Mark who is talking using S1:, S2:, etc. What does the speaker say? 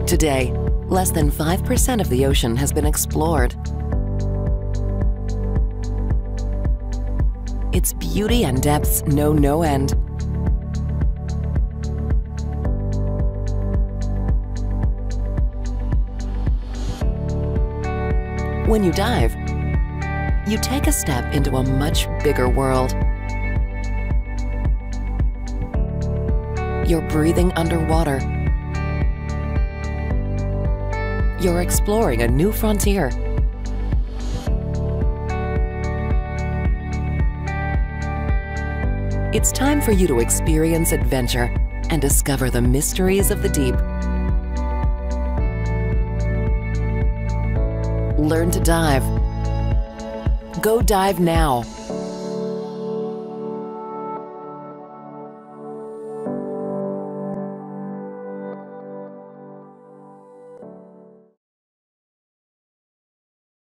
S1: Today, less than 5% of the ocean has been explored. Its beauty and depths know no end. When you dive, you take a step into a much bigger world. You're breathing underwater. You're exploring a new frontier. It's time for you to experience adventure and discover the mysteries of the deep. Learn to dive. Go dive now.